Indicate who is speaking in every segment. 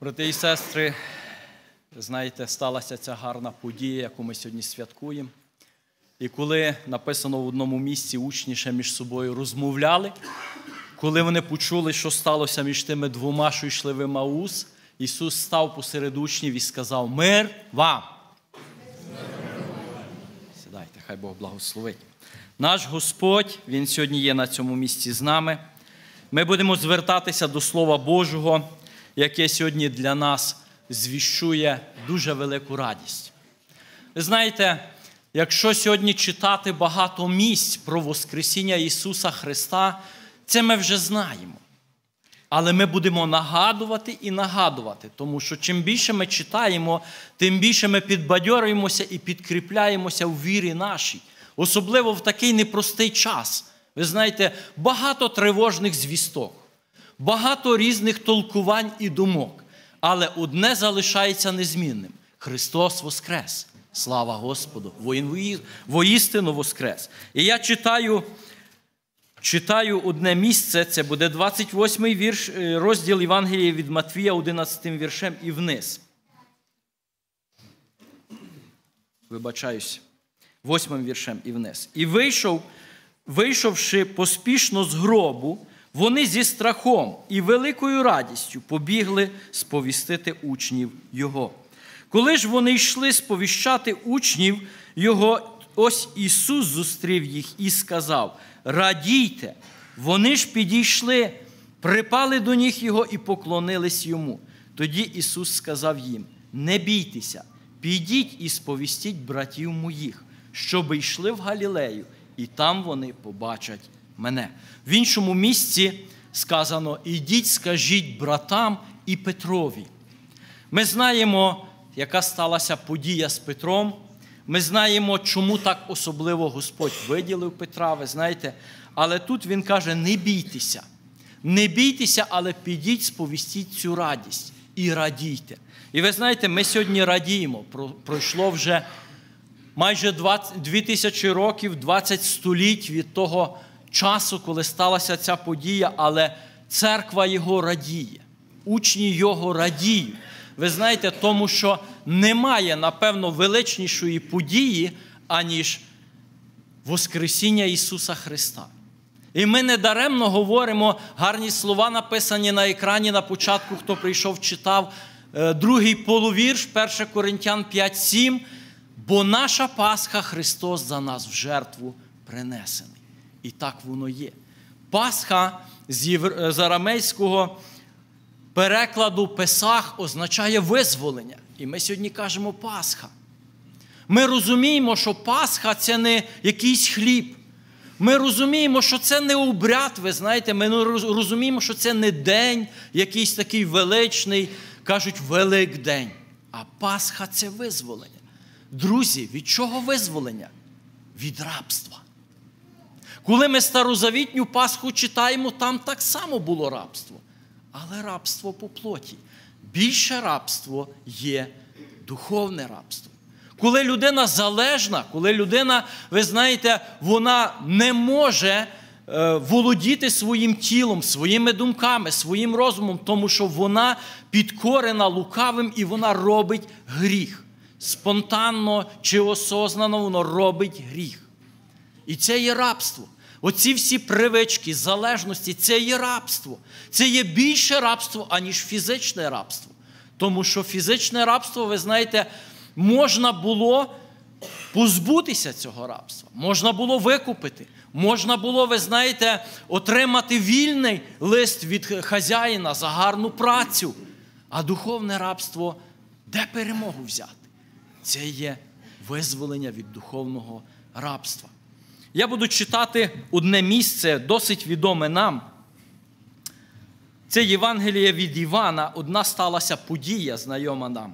Speaker 1: Брати і сестри, знаєте, сталася ця гарна подія, яку ми сьогодні святкуємо. І коли написано в одному місці, учні ще між собою розмовляли, коли вони почули, що сталося між тими двома, що йшли в Емаус, Ісус став посеред учнів і сказав: «Мир вам!» Сідайте, хай Бог благословить. Наш Господь, Він сьогодні є на цьому місці з нами. Ми будемо звертатися до Слова Божого, яке сьогодні для нас звіщує дуже велику радість. Ви знаєте, якщо сьогодні читати багато місць про Воскресіння Ісуса Христа, це ми вже знаємо. Але ми будемо нагадувати і нагадувати, тому що чим більше ми читаємо, тим більше ми підбадьорюємося і підкріпляємося у вірі нашій. Особливо в такий непростий час. Ви знаєте, багато тривожних звісток, багато різних толкувань і думок. Але одне залишається незмінним. Христос воскрес. Слава Господу! Воістину воскрес. І я читаю одне місце, це буде 28-й вірш, розділ Євангелія від Матвія, 11-м віршем і вниз. Вибачаюсь. 8-м віршем і вниз. «І вийшовши поспішно з гробу, вони зі страхом і великою радістю побігли сповістити учнів Його. Коли ж вони йшли сповіщати учнів Його, ось Ісус зустрів їх і сказав: «Радійте!» Вони ж підійшли, припали до ніг Його і поклонились Йому. Тоді Ісус сказав їм: «Не бійтеся, підіть і сповістіть братів моїх, щоби йшли в Галілею, і там вони побачать мене». В іншому місці сказано: «Ідіть, скажіть братам і Петрові». Ми знаємо, яка сталася подія з Петром. Ми знаємо, чому так особливо Господь виділив Петра, ви знаєте. Але тут Він каже: не бійтеся. Не бійтеся, але підіть, сповістіть цю радість і радійте. І ви знаєте, ми сьогодні радіємо. Пройшло вже майже 2000 років, 20 століть від того часу, коли сталася ця подія, але церква Його радіє, учні Його радіють. Ви знаєте, тому що немає, напевно, величнішої події, аніж Воскресіння Ісуса Христа. І ми недаремно говоримо, гарні слова написані на екрані на початку, хто прийшов, читав, другий полувірш, 1 Коринтян 5:7, «Бо наша Пасха Христос за нас в жертву принесений». І так воно є. Пасха з арамейського перекладу Песах означає визволення. І ми сьогодні кажемо Пасха. Ми розуміємо, що Пасха – це не якийсь хліб. Ми розуміємо, що це не обряд, ви знаєте. Ми розуміємо, що це не день якийсь такий величний, кажуть, Великдень. А Пасха – це визволення. Друзі, від чого визволення? Від рабства. Коли ми старозавітню Пасху читаємо, там так само було рабство. Але рабство по плоті. Більше рабство є духовне рабство. Коли людина залежна, коли людина, ви знаєте, вона не може володіти своїм тілом, своїми думками, своїм розумом, тому що вона підкорена лукавим і вона робить гріх. Спонтанно чи осознано воно робить гріх. І це є рабство. Оці всі привички, залежності – це є рабство. Це є більше рабство, аніж фізичне рабство. Тому що фізичне рабство, ви знаєте, можна було позбутися цього рабства. Можна було викупити. Можна було, ви знаєте, отримати вільний лист від хазяїна за гарну працю. А духовне рабство, де перемогу взяти? Це є визволення від духовного рабства. Я буду читати одне місце, досить відоме нам. Це Євангеліє від Івана, одна сталася подія, знайома нам.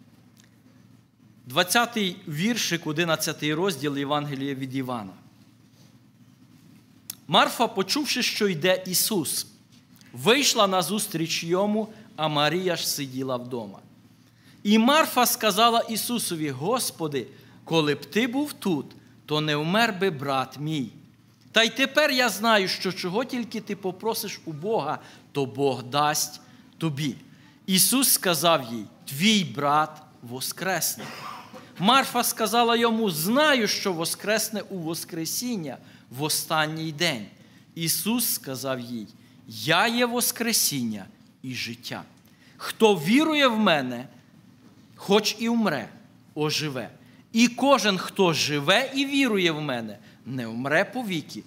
Speaker 1: 20-й віршик, 11-й розділ Євангелія від Івана. Марфа, почувши, що йде Ісус, вийшла назустріч йому, а Марія ж сиділа вдома. І Марфа сказала Ісусові: «Господи, коли б ти був тут, то не вмер би брат мій. Та й тепер я знаю, що чого тільки ти попросиш у Бога, то Бог дасть тобі». Ісус сказав їй: твій брат воскресне. Марфа сказала йому: знаю, що воскресне у воскресіння в останній день. Ісус сказав їй: я є воскресіння і життя. Хто вірує в мене, хоч і вмре, оживе. І кожен, хто живе і вірує в мене, не вмре повіки.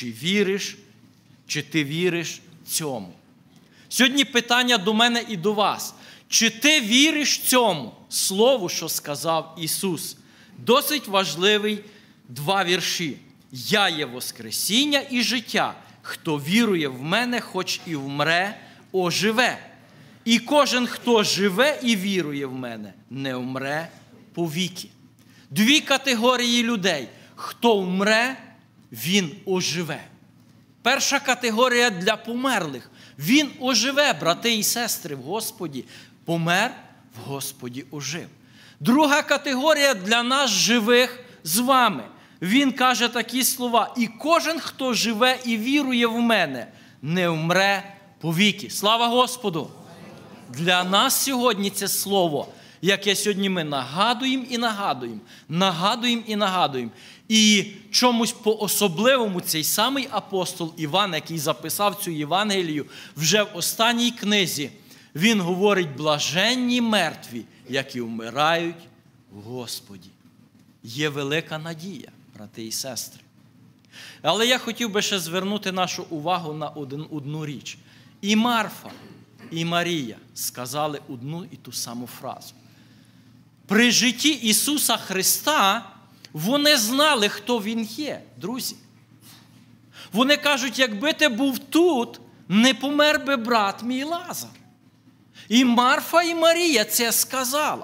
Speaker 1: Чи ти віриш цьому? Сьогодні питання до мене і до вас. Чи ти віриш цьому слову, що сказав Ісус? Досить важливий 2 вірші. Я є воскресіння і життя. Хто вірує в мене, хоч і вмре, оживе. І кожен, хто живе і вірує в мене, не вмре повіки. 2 категорії людей. Хто вмре, він оживе. Перша категорія для померлих. Він оживе, брати і сестри, в Господі. Помер, в Господі ожив. Друга категорія для нас живих з вами. Він каже такі слова: і кожен, хто живе і вірує в мене, не вмре повіки. Слава Господу! Для нас сьогодні це слово, яке сьогодні ми нагадуємо і нагадуємо, нагадуємо і нагадуємо. І чомусь по-особливому цей самий апостол Іван, який записав цю Євангелію, вже в останній книзі, він говорить: блаженні мертві, які вмирають в Господі. Є велика надія, брати і сестри. Але я хотів би ще звернути нашу увагу на одну річ. І Марфа, і Марія сказали одну і ту саму фразу. При житті Ісуса Христа вони знали, хто Він є, друзі. Вони кажуть: якби ти був тут, не помер би брат мій Лазар. І Марфа, і Марія це сказала.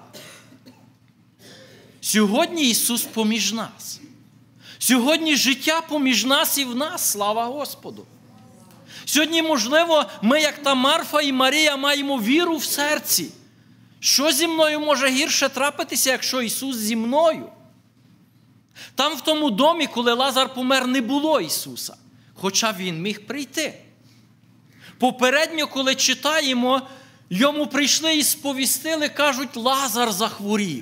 Speaker 1: Сьогодні Ісус поміж нас. Сьогодні життя поміж нас і в нас, слава Господу. Сьогодні, можливо, ми, як та Марфа і Марія, маємо віру в серці. Що зі мною може гірше трапитися, якщо Ісус зі мною? Там в тому домі, коли Лазар помер, не було Ісуса, хоча Він міг прийти. Попередньо, коли читаємо, йому прийшли і сповістили, кажуть: Лазар захворів.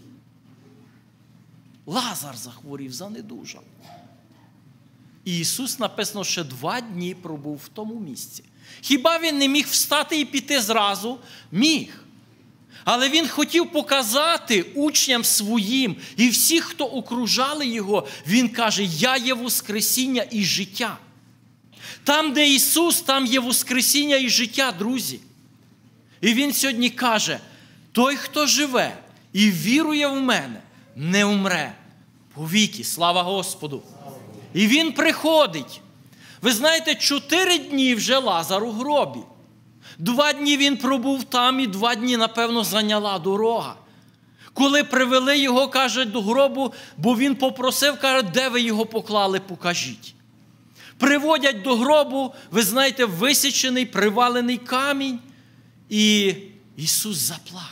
Speaker 1: Лазар захворів, занедужав. І Ісус, написано, ще 2 дні пробув в тому місці. Хіба Він не міг встати і піти зразу? Міг. Але Він хотів показати учням своїм і всіх, хто окружали Його, Він каже: я є воскресіння і життя. Там, де Ісус, там є воскресіння і життя, друзі. І Він сьогодні каже: той, хто живе і вірує в мене, не вмре повіки. Слава Господу! І Він приходить. Ви знаєте, 4 дні вже Лазар у гробі. 2 дні він пробув там, і 2 дні, напевно, зайняла дорога. Коли привели його, каже, до гробу, бо він попросив, каже: де ви його поклали, покажіть. Приводять до гробу, ви знаєте, висічений, привалений камінь, і Ісус заплакав.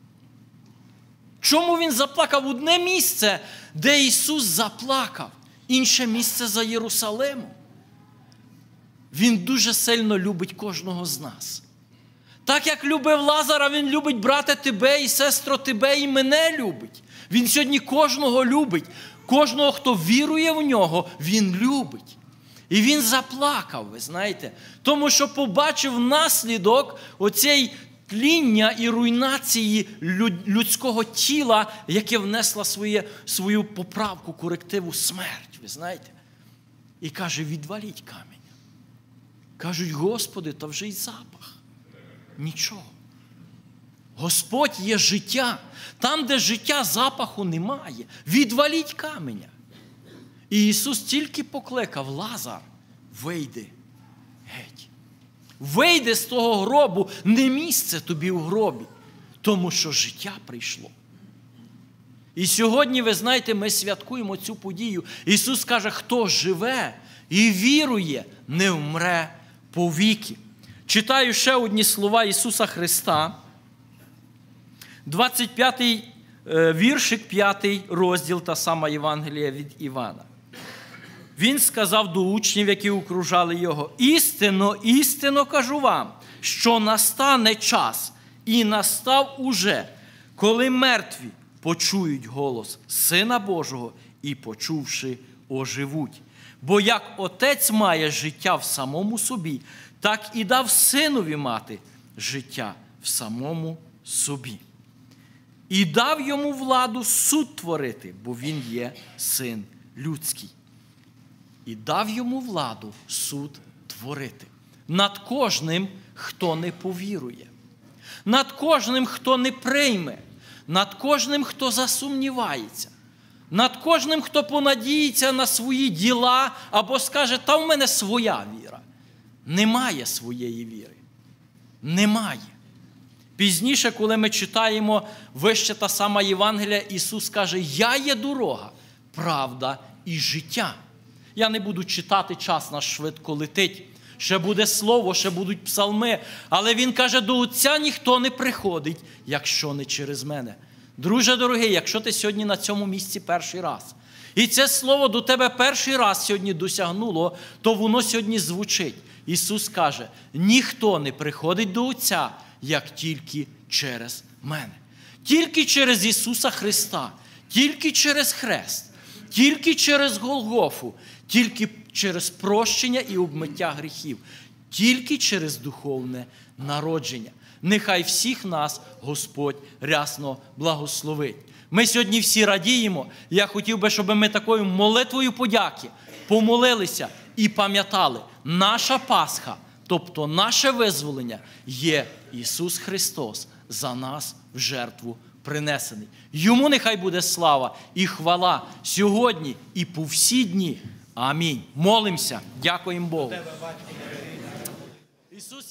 Speaker 1: Чому Він заплакав? Одне місце, де Ісус заплакав, інше місце за Єрусалимом. Він дуже сильно любить кожного з нас. Так, як любив Лазара, Він любить, брате, тебе і сестро, тебе і мене любить. Він сьогодні кожного любить. Кожного, хто вірує в Нього, Він любить. І Він заплакав, ви знаєте, тому що побачив наслідок оцей тління і руйнації людського тіла, яке внесла свою поправку, корективу смерть, ви знаєте. І каже: відваліть камінь. Кажуть: Господи, та вже й запах. Нічого. Господь є життя. Там, де життя, запаху немає. Відваліть каменя. І Ісус тільки покликав: Лазар, вийди геть. Вийди з того гробу, не місце тобі у гробі, тому що життя прийшло. І сьогодні, ви знаєте, ми святкуємо цю подію. Ісус каже: хто живе і вірує, не вмре повіки. Читаю ще одні слова Ісуса Христа. 25-й віршик, 5-й розділ, та сама Євангелія від Івана. Він сказав до учнів, які окружали Його: істинно, істинно кажу вам, що настане час, І настав уже, коли мертві почують голос Сина Божого і, почувши, оживуть. Бо як Отець має життя в самому собі, так і дав Синові мати життя в самому собі. І дав йому владу суд творити, бо він є Син людський. І дав йому владу суд творити над кожним, хто не повірує, над кожним, хто не прийме, над кожним, хто засумнівається, над кожним, хто понадіється на свої діла або скаже, та в мене своя віра. Немає своєї віри. Немає. Пізніше, коли ми читаємо вище та сама Євангелія, Ісус каже, я є дорога, правда і життя. Я не буду читати, час наш швидко летить. Ще буде слово, ще будуть псалми. Але Він каже, до Отця ніхто не приходить, якщо не через мене. Друже дорогий, якщо ти сьогодні на цьому місці перший раз, і це слово до тебе перший раз сьогодні досягнуло, то воно сьогодні звучить. Ісус каже, ніхто не приходить до Отця, як тільки через мене. Тільки через Ісуса Христа, тільки через хрест, тільки через Голгофу, тільки через прощення і обмиття гріхів, тільки через духовне народження. Нехай всіх нас Господь рясно благословить. Ми сьогодні всі радіємо. Я хотів би, щоб ми такою молитвою подяки помолилися і пам'ятали, наша Пасха, тобто наше визволення, є Ісус Христос за нас в жертву принесений. Йому нехай буде слава і хвала сьогодні і по всі дні. Амінь. Молимося. Дякуємо Богу. Ісус